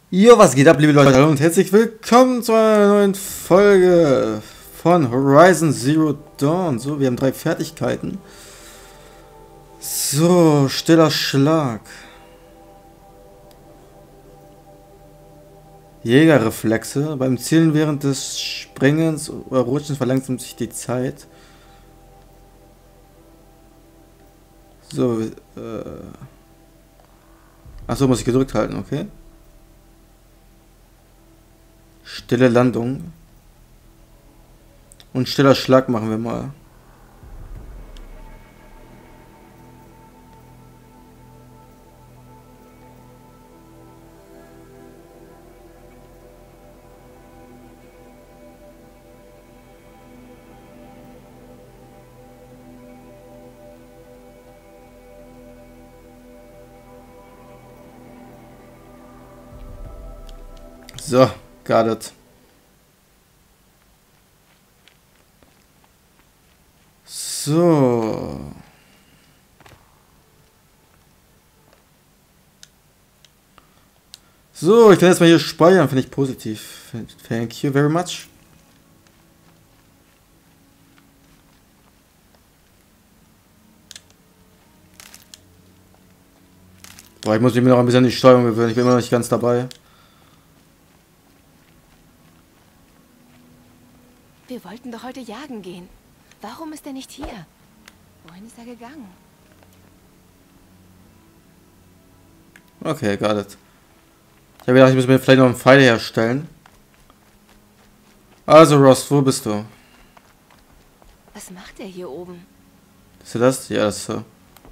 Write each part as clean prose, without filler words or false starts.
Jo, was geht ab, liebe Leute? Hallo und herzlich willkommen zu einer neuen Folge von Horizon Zero Dawn. So, wir haben 3 Fertigkeiten. So, stiller Schlag. Jägerreflexe. Beim Zielen während des Springens oder Rutschens verlangsamt sich die Zeit. So, Achso, muss ich gedrückt halten, okay. Stille Landung. Und stiller Schlag machen wir mal. So, got it. So. So, ich kann jetzt mal hier speichern, finde ich positiv. Thank you very much. Boah, ich muss mich noch ein bisschen an die Steuerung gewöhnen, ich bin immer noch nicht ganz dabei. Wir wollten doch heute jagen gehen. Warum ist er nicht hier? Wohin ist er gegangen? Okay, got it. Ich habe gedacht, ich muss mir vielleicht noch einen Pfeil herstellen. Also Ross, wo bist du? Was macht er hier oben? Ist du das? Ja, das ist so.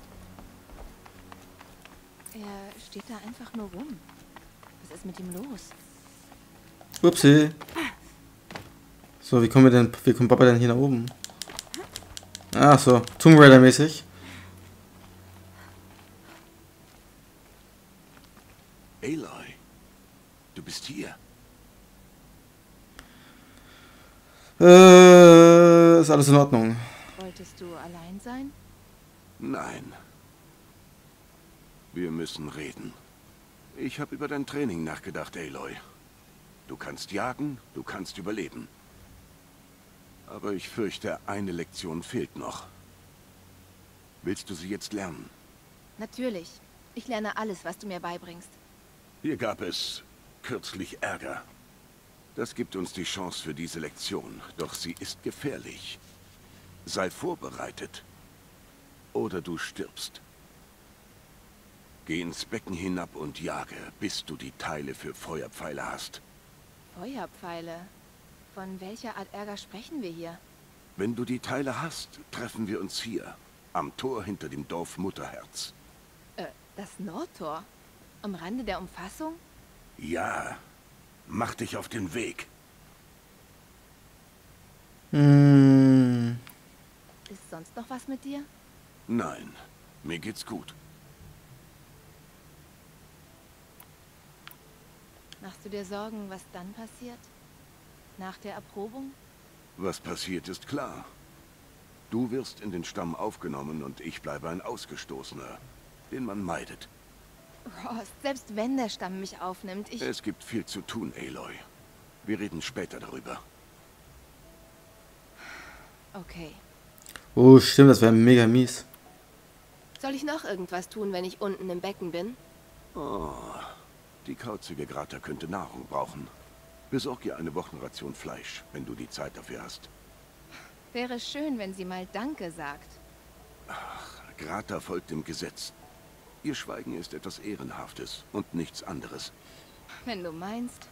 Er steht da einfach nur rum. Was ist mit ihm los? Upsi. So, wie kommt Papa denn hier nach oben? Ach so, Tomb Raider mäßig. Aloy, du bist hier. Ist alles in Ordnung. Wolltest du allein sein? Nein. Wir müssen reden. Ich habe über dein Training nachgedacht, Aloy. Du kannst jagen, du kannst überleben. Aber ich fürchte, eine Lektion fehlt noch. Willst du sie jetzt lernen? Natürlich. Ich lerne alles, was du mir beibringst. Hier gab es kürzlich Ärger. Das gibt uns die Chance für diese Lektion, doch sie ist gefährlich. Sei vorbereitet. Oder du stirbst. Geh ins Becken hinab und jage, bis du die Teile für Feuerpfeile hast. Feuerpfeile. Von welcher Art Ärger sprechen wir hier? Wenn du die Teile hast, treffen wir uns hier, am Tor hinter dem Dorf Mutterherz. Das Nordtor? Am Rande der Umfassung? Ja, mach dich auf den Weg. Ist sonst noch was mit dir? Nein, mir geht's gut. Machst du dir Sorgen, was dann passiert? Nach der Erprobung? Was passiert, ist klar. Du wirst in den Stamm aufgenommen und ich bleibe ein Ausgestoßener, den man meidet. Ross, selbst wenn der Stamm mich aufnimmt, Es gibt viel zu tun, Aloy. Wir reden später darüber. Okay. Oh, stimmt, das wäre mega mies. Soll ich noch irgendwas tun, wenn ich unten im Becken bin? Oh, die kauzige Grata könnte Nahrung brauchen. Besorg ihr eine Wochenration Fleisch, wenn du die Zeit dafür hast. Wäre schön, wenn sie mal Danke sagt. Grata folgt dem Gesetz. Ihr Schweigen ist etwas Ehrenhaftes und nichts anderes. Wenn du meinst.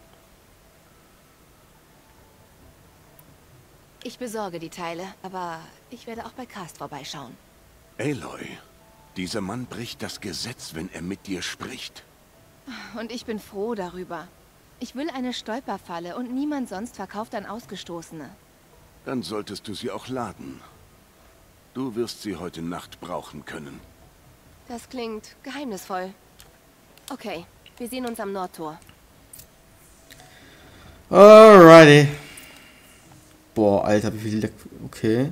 Ich besorge die Teile, aber ich werde auch bei Cast vorbeischauen. Aloy, dieser Mann bricht das Gesetz, wenn er mit dir spricht. Und ich bin froh darüber. Ich will eine Stolperfalle und niemand sonst verkauft an Ausgestoßene. Dann solltest du sie auch laden. Du wirst sie heute Nacht brauchen können. Das klingt geheimnisvoll. Okay, wir sehen uns am Nordtor. Alrighty. Boah, Alter, wie viel... Okay.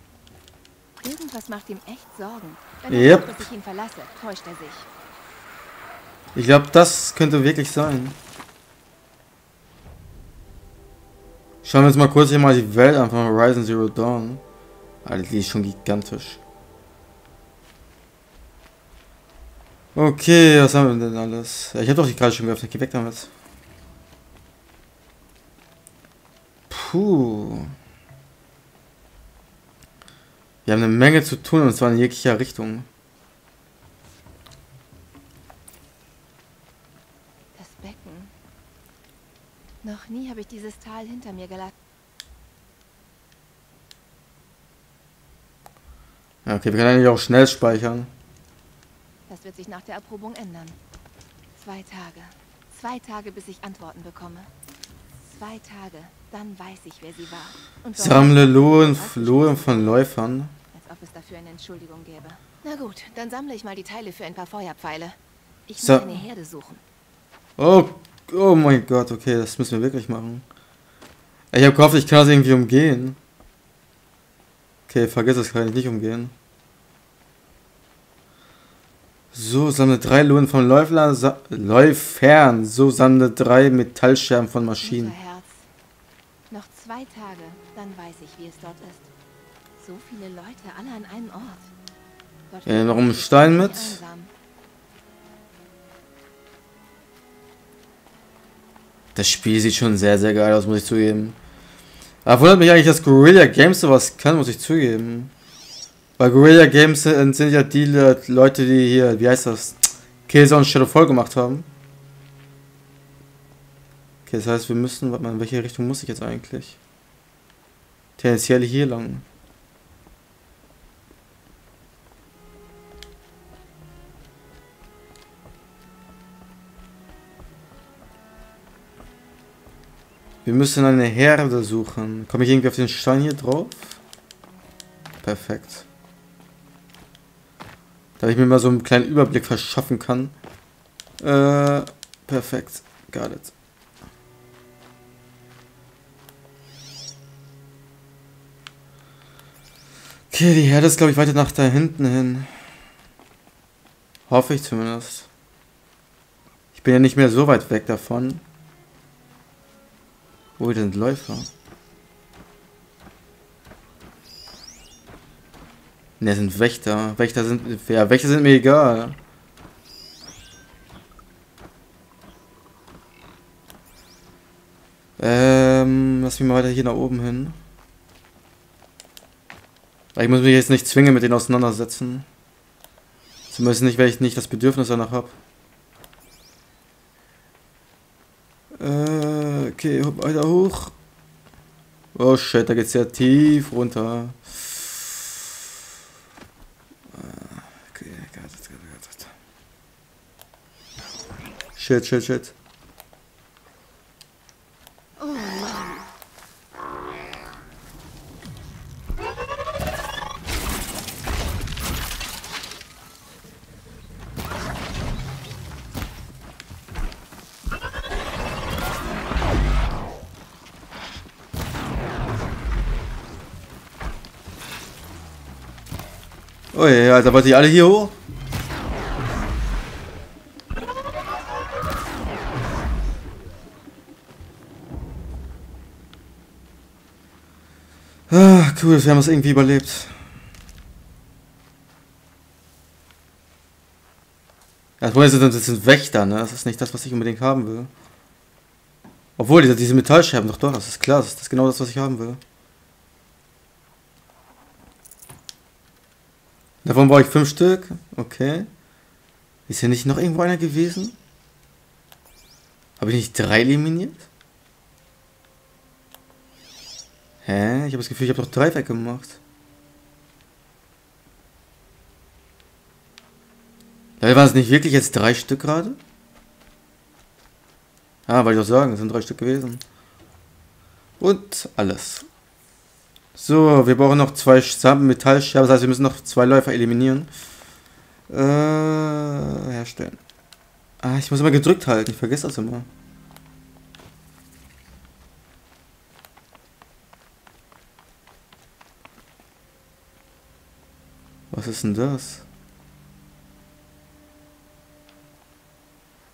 Irgendwas macht ihm echt Sorgen. Wenn er Yep. sagt, dass ich ihn verlasse, täuscht er sich. Ich glaube, das könnte wirklich sein. Schauen wir uns mal kurz hier mal die Welt an von Horizon Zero Dawn. Alter, die ist schon gigantisch. Okay, was haben wir denn alles? Ich habe doch die gerade schon geöffnet. Geh weg damit. Puh. Wir haben eine Menge zu tun und zwar in jeglicher Richtung. Das Becken. Noch nie habe ich dieses Tal hinter mir gelassen. Ja, okay, wir können eigentlich auch schnell speichern. Das wird sich nach der Erprobung ändern. 2 Tage. 2 Tage, bis ich Antworten bekomme. 2 Tage. Dann weiß ich, wer sie war. Und Sammle Lohen von Läufern. als ob es dafür eine Entschuldigung gäbe. Na gut, dann sammle ich mal die Teile für ein paar Feuerpfeile. Ich muss eine Herde suchen. Oh, oh mein Gott, okay, das müssen wir wirklich machen. Ich habe gehofft, ich kann das irgendwie umgehen. Okay, vergiss es, kann ich nicht umgehen. So, sammle 3 Lohen von Läufern. So, sammle 3 Metallscherben von Maschinen. Unser Herz. Noch 2 Tage, dann weiß ich, wie es dort ist. So viele Leute, alle an einem Ort. Dort Noch einen Stein mit. einsam. Das Spiel sieht schon sehr, sehr geil aus, muss ich zugeben. Aber wundert mich eigentlich, dass Guerrilla Games sowas kann, muss ich zugeben. Weil Guerrilla Games sind ja die Leute, die hier, wie heißt das, Killzone Shadowfall gemacht haben. Okay, das heißt, wir müssen, warte mal, in welche Richtung muss ich jetzt eigentlich? Tendenziell hier lang. Wir müssen eine Herde suchen. Komme ich irgendwie auf den Stein hier drauf? Perfekt. Damit ich mir mal so einen kleinen Überblick verschaffen kann. Perfekt. Got it. Okay, die Herde ist, glaube ich, weiter nach da hinten hin. Hoffe ich zumindest. Ich bin ja nicht mehr so weit weg davon. Wo sind Läufer? Ne, sind Wächter. Wächter sind mir egal. Lass mich mal weiter hier nach oben hin. Weil ich muss mich jetzt nicht zwingen mit denen auseinandersetzen. Zumindest nicht, weil ich nicht das Bedürfnis danach habe. Okay, weiter hoch. Oh shit, da geht's ja tief runter. Okay, got it. Shit. Oh ja, Alter, wollt ihr alle hier hoch? Ah, cool, wir haben es irgendwie überlebt. Ja, das Problem ist, das sind Wächter, ne? Das ist nicht das, was ich unbedingt haben will. Obwohl, diese Metallscherben, doch, das ist klar, das ist genau das, was ich haben will. Davon brauche ich 5 Stück. Okay. Ist hier nicht noch irgendwo einer gewesen? Habe ich nicht 3 eliminiert? Hä? Ich habe das Gefühl, ich habe doch 3 weggemacht. Da waren es nicht wirklich jetzt 3 Stück gerade? Ah, wollte ich doch sagen, es sind 3 Stück gewesen. Und alles. So, wir brauchen noch 2 Metallscherben, das heißt, wir müssen noch 2 Läufer eliminieren. Herstellen. Ah, ich muss immer gedrückt halten, ich vergesse das immer. Was ist denn das?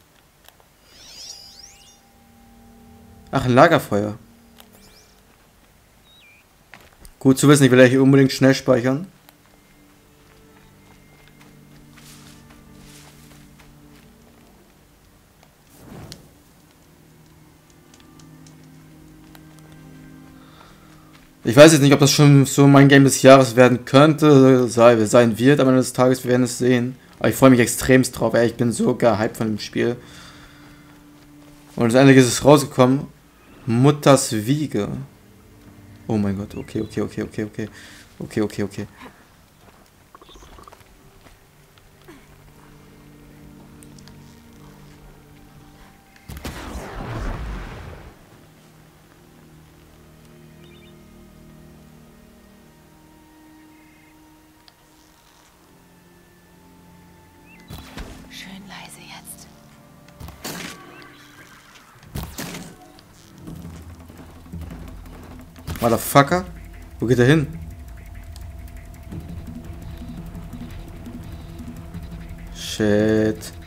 Ach, ein Lagerfeuer. Gut zu wissen, ich will ja hier unbedingt schnell speichern. Ich weiß jetzt nicht, ob das schon so mein Game des Jahres werden könnte, sein wird, am Ende des Tages, wir werden es sehen. Aber ich freue mich extremst drauf, ey, ich bin so gehypt von dem Spiel. Und letztendlich ist es rausgekommen. Mutters Wiege. Oh mein Gott, okay. Okay. Schön leise jetzt. Motherfucker. Wo geht er hin? Shit.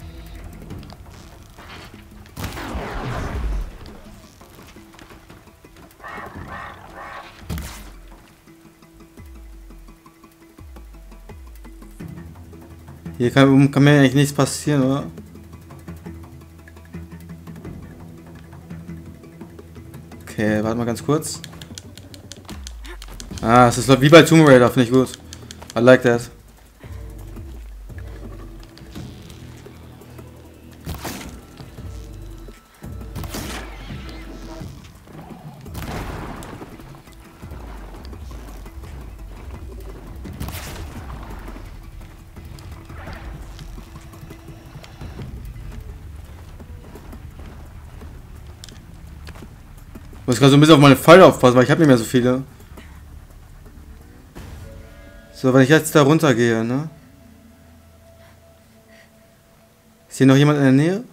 Hier kann mir eigentlich nichts passieren, oder? Okay, warte mal ganz kurz. Ah, es ist wie bei Tomb Raider, finde ich gut. I like that. Ich muss gerade so ein bisschen auf meine Pfeile aufpassen, weil ich habe nicht mehr so viele. So, wenn ich jetzt da runter gehe, ne? Ist hier noch jemand in der Nähe?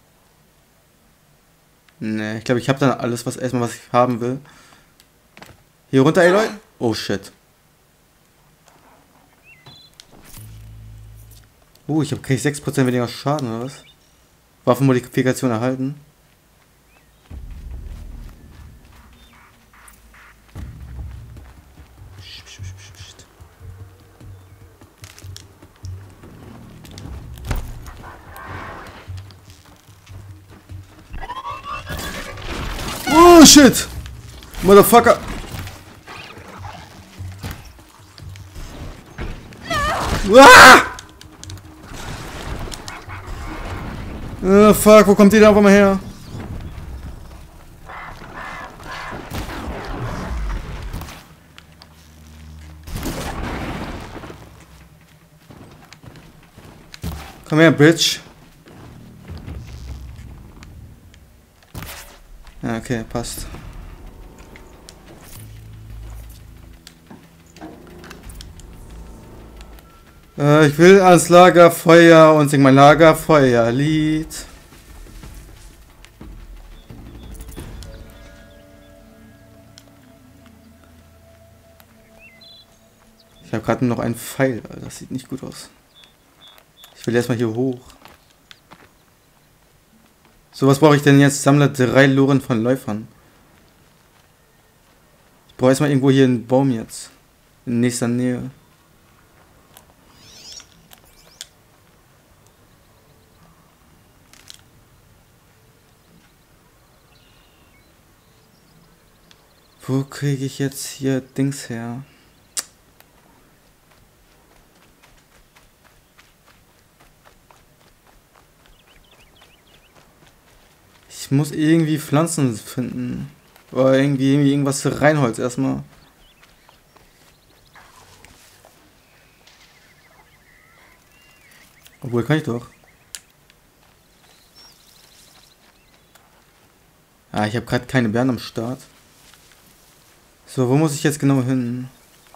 Ne, ich glaube, ich habe dann alles, was ich haben will. Hier runter, ey Leute. Oh shit. Krieg 6% weniger Schaden, oder was? Waffenmodifikation erhalten. Oh shit! Motherfucker! Ah! Oh fuck, wo kommt die da auf einmal her? Komm her, Bitch. Ja, okay, passt. Ich will ans Lagerfeuer und sing mein Lagerfeuerlied. Ich habe gerade noch einen Pfeil, das sieht nicht gut aus. Ich will erstmal hier hoch. So, was brauche ich denn jetzt? Sammle 3 Loren von Läufern. Ich brauche erstmal irgendwo hier einen Baum jetzt. In nächster Nähe. Wo kriege ich jetzt hier Dings her? Ich muss irgendwie Pflanzen finden. Oder irgendwie irgendwas für Reinholz erstmal. Obwohl, kann ich doch. Ah, ich habe gerade keine Beeren am Start. So, wo muss ich jetzt genau hin?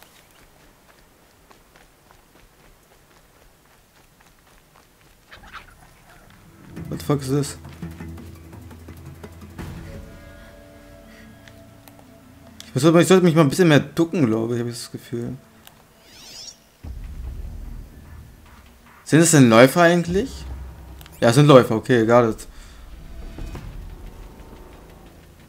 What the fuck ist das? Ich sollte mich mal ein bisschen mehr ducken, glaube ich, habe ich das Gefühl. Sind es denn Läufer eigentlich? Ja, es sind Läufer, okay, got it.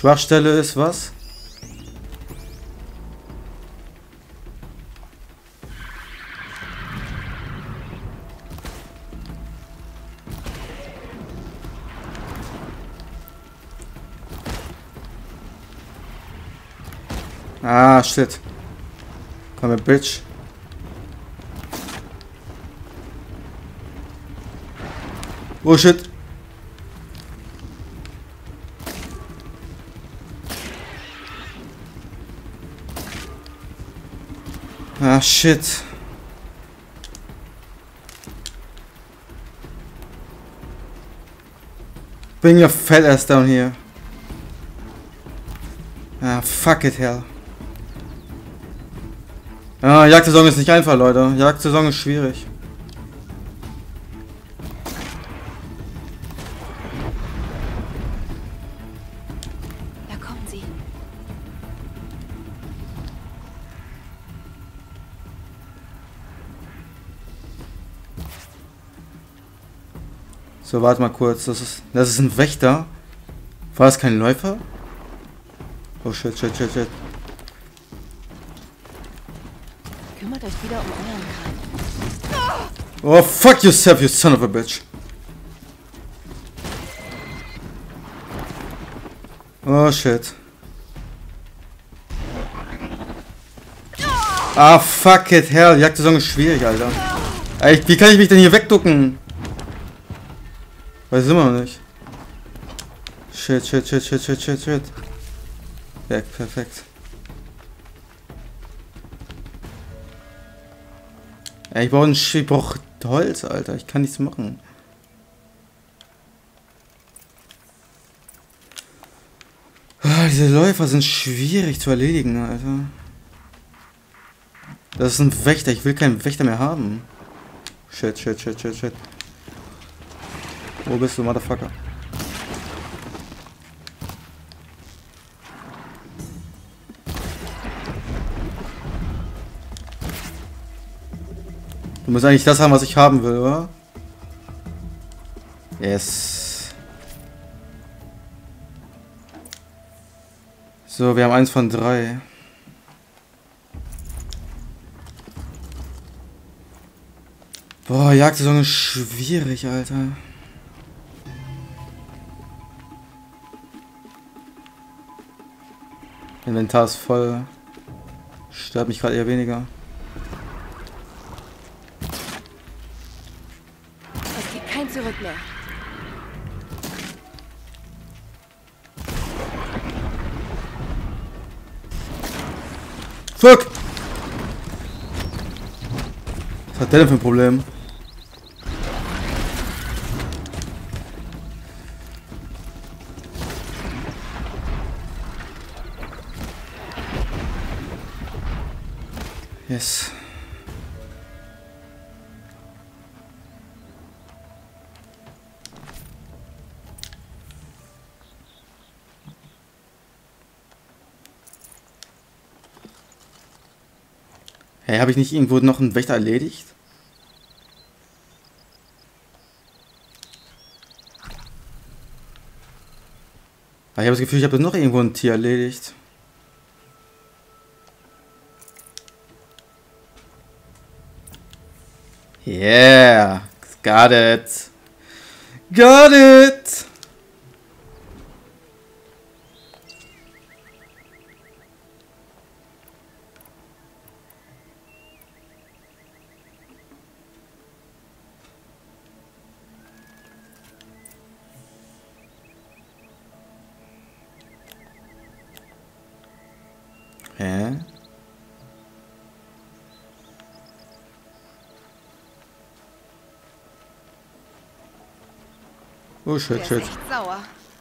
Schwachstelle ist was? Ah, shit. Komm her, Bitch. Oh, shit. Ah, shit. Bring your fat ass down here. Ah, fuck it, hell. Ah, Jagdsaison ist nicht einfach, Leute. Jagdsaison ist schwierig. Da kommen sie. So, warte mal kurz. Das ist ein Wächter. War das kein Läufer? Oh, shit, shit, shit, shit. Kümmert euch wieder um euren Kram. Oh, fuck yourself, you son of a bitch. Oh, shit. Ah, fuck it, hell. Jagdsaison ist schwierig, Alter. Ey, wie kann ich mich denn hier wegducken? Weiß immer noch nicht. Shit, shit, shit, shit, shit, shit, shit. Weg, perfekt. Ey, ich brauch Holz, Alter. Ich kann nichts machen. Ah, diese Läufer sind schwierig zu erledigen, Alter. Das ist ein Wächter. Ich will keinen Wächter mehr haben. Shit, shit, shit, shit, shit. Wo bist du, Motherfucker? Du musst eigentlich das haben, was ich haben will, oder? Yes. So, wir haben 1 von 3. Boah, Jagdsaison ist schwierig, Alter. Inventar ist voll. Stört mich gerade eher weniger. Es gibt kein Zurück mehr. Fuck! Was hat der denn für ein Problem? Yes. Hey, habe ich nicht irgendwo noch einen Wächter erledigt? Ich habe das Gefühl, ich habe noch irgendwo ein Tier erledigt. Yeah, got it. Got it. Hä? Oh shit, Der shit. ist echt sauer.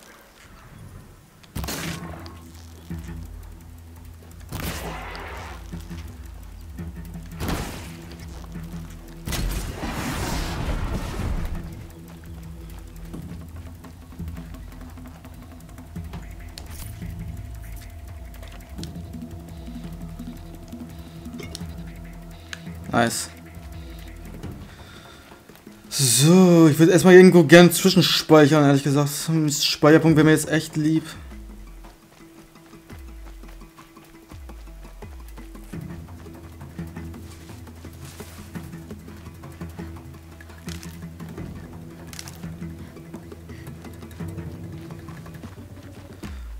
Nice. So, ich würde erstmal irgendwo gern zwischenspeichern, ehrlich gesagt. Speicherpunkt wäre mir jetzt echt lieb.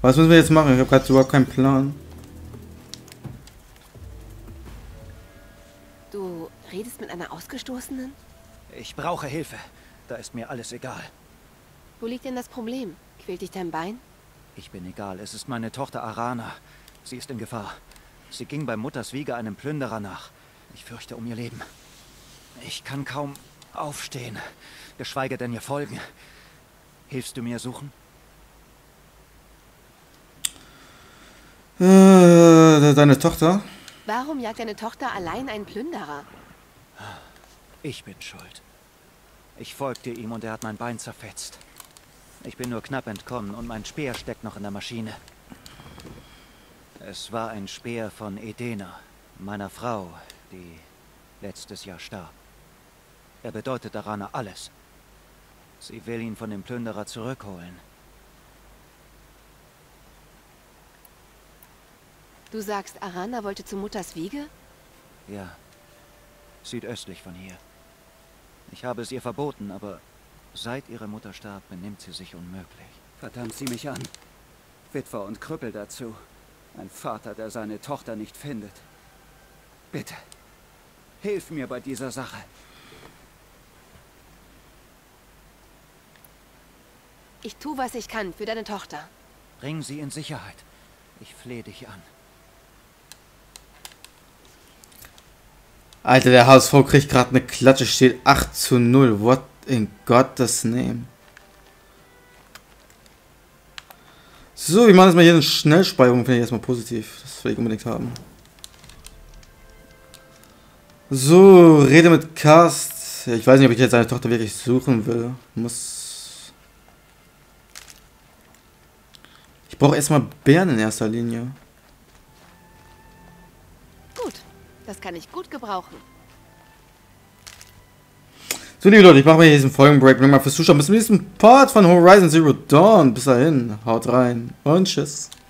Was müssen wir jetzt machen? Ich habe gerade überhaupt keinen Plan. Du redest mit einer Ausgestoßenen? Ich brauche Hilfe. Da ist mir alles egal. Wo liegt denn das Problem? Quält dich dein Bein? Ich bin egal. Es ist meine Tochter Arana. Sie ist in Gefahr. Sie ging bei Mutters Wiege einem Plünderer nach. Ich fürchte um ihr Leben. Ich kann kaum aufstehen, geschweige denn ihr folgen. Hilfst du mir suchen? Deine Tochter? Warum jagt deine Tochter allein einen Plünderer? Ich bin schuld. Ich folgte ihm und er hat mein Bein zerfetzt. Ich bin nur knapp entkommen und mein Speer steckt noch in der Maschine. Es war ein Speer von Edena, meiner Frau, die letztes Jahr starb. Er bedeutet Arana alles. Sie will ihn von dem Plünderer zurückholen. Du sagst, Arana wollte zu Mutters Wiege? Ja, südöstlich von hier. Ich habe es ihr verboten, aber seit ihre Mutter starb, benimmt sie sich unmöglich. Verdammt sie mich an. Witwer und Krüppel dazu. Ein Vater, der seine Tochter nicht findet. Bitte, hilf mir bei dieser Sache. Ich tue, was ich kann für deine Tochter. Bring sie in Sicherheit. Ich flehe dich an. Alter, der HSV kriegt gerade eine Klatsche, steht 8:0. What in Gottes Name? So, wir machen jetzt mal hier eine Schnellspeicherung, finde ich erstmal positiv. Das will ich unbedingt haben. So, rede mit Cast. Ja, ich weiß nicht, ob ich jetzt seine Tochter wirklich suchen will. Ich brauche erstmal Bären in erster Linie. Gut, das kann ich gut gebrauchen. So, liebe Leute, ich mache mir hier diesen Folgenbreak. Nochmal fürs Zuschauen. Bis zum nächsten Part von Horizon Zero Dawn. Bis dahin, haut rein und tschüss.